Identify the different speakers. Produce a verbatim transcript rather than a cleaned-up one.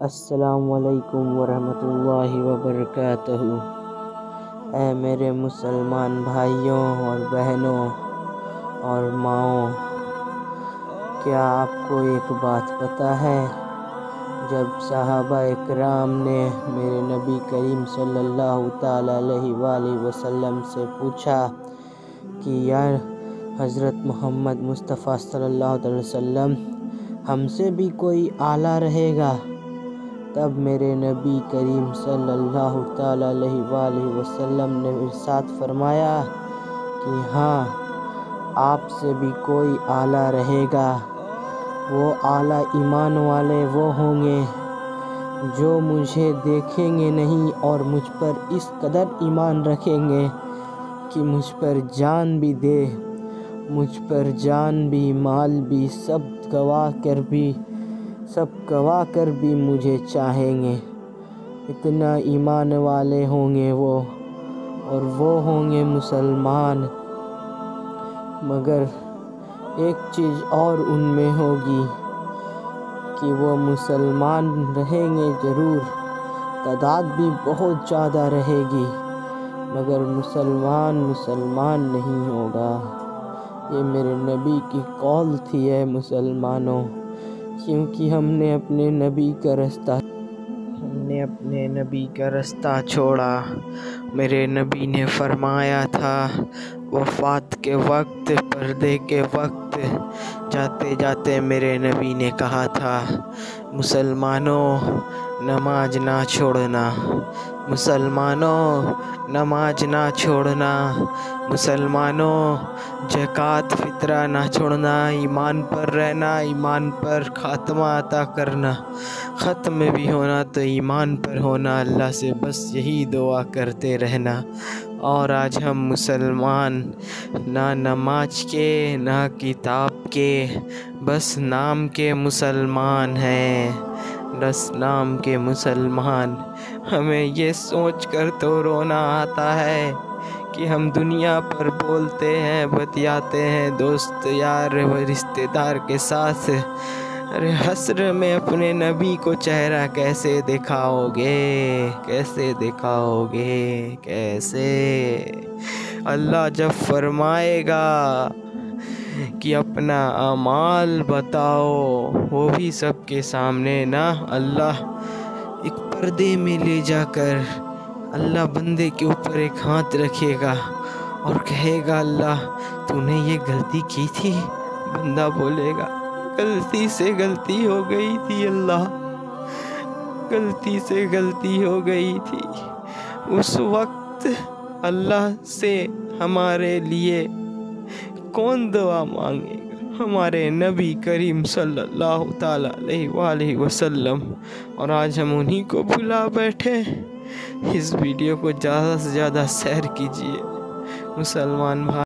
Speaker 1: السلام علیکم ورحمۃ اللہ وبرکاتہ۔ اے میرے مسلمان بھائیوں اور بہنوں اور ماؤں، کیا آپ کو ایک بات پتہ ہے؟ جب صحابہ اکرام نے میرے نبی کریم صلی اللہ تعالیٰ علیہ وآلہ وسلم سے پوچھا کہ یا حضرت محمد مصطفیٰ صلی اللہ علیہ وسلم، ہم سے بھی کوئی اعلیٰ رہے گا؟ تب میرے نبی کریم صلی اللہ تعالیٰ علیہ وآلہ وسلم نے ارشاد فرمایا کہ ہاں، آپ سے بھی کوئی اعلیٰ رہے گا۔ وہ اعلیٰ ایمان والے وہ ہوں گے جو مجھے دیکھیں گے نہیں اور مجھ پر اس قدر ایمان رکھیں گے کہ مجھ پر جان بھی دے مجھ پر جان بھی مال بھی سب گوا کر بھی سب گوا کر بھی مجھے چاہیں گے۔ اتنا ایمان والے ہوں گے وہ، اور وہ ہوں گے مسلمان۔ مگر ایک چیز اور ان میں ہوگی کہ وہ مسلمان رہیں گے ضرور، تعداد بھی بہت زیادہ رہے گی، مگر مسلمان مسلمان نہیں ہوگا۔ یہ میرے نبی کی قول تھی اے مسلمانوں، کیونکہ ہم نے اپنے نبی کا رستہ ہم نے اپنے نبی کا رستہ چھوڑا۔ میرے نبی نے فرمایا تھا وفات کے وقت، پردے کے وقت، جاتے جاتے میرے نبی نے کہا تھا، مسلمانوں نماز نہ چھوڑنا، مسلمانوں نماز نہ چھوڑنا، مسلمانوں زکوٰۃ فطرہ نہ چھوڑنا، ایمان پر رہنا، ایمان پر خاتمہ عطا کرنا، ختم بھی ہونا تو ایمان پر ہونا، اللہ سے بس یہی دعا کرتے رہنا۔ اور آج ہم مسلمان نہ نماز کے نہ کتاب کے، بس نام کے مسلمان ہیں، بس نام کے مسلمان۔ ہمیں یہ سوچ کر تو رونا آتا ہے کہ ہم دنیا پر بولتے ہیں، بتیاتے ہیں دوست یار و رشتہ دار کے ساتھ، ارے حشر میں اپنے نبی کو چہرہ کیسے دکھاؤ گے، کیسے دکھاؤ گے، کیسے؟ اللہ جب فرمائے گا کہ اپنا اعمال بتاؤ، وہ بھی سب کے سامنے نا، اللہ ایک پردے میں لے جا کر اللہ بندے کے اوپر ایک ہاتھ رکھے گا اور کہے گا اللہ تو نے یہ غلطی کی تھی؟ بندہ بولے گا غلطی سے غلطی ہو گئی تھی اللہ، غلطی سے غلطی ہو گئی تھی۔ اس وقت اللہ سے ہمارے لیے کون دعا مانگے گا؟ ہمارے نبی کریم صلی اللہ تعالیٰ علیہ وآلہ وسلم۔ اور آج ہم انہی کو بھلا بیٹھے۔ اس ویڈیو کو زیادہ سے زیادہ شیئر کیجیے مسلمان بھائی۔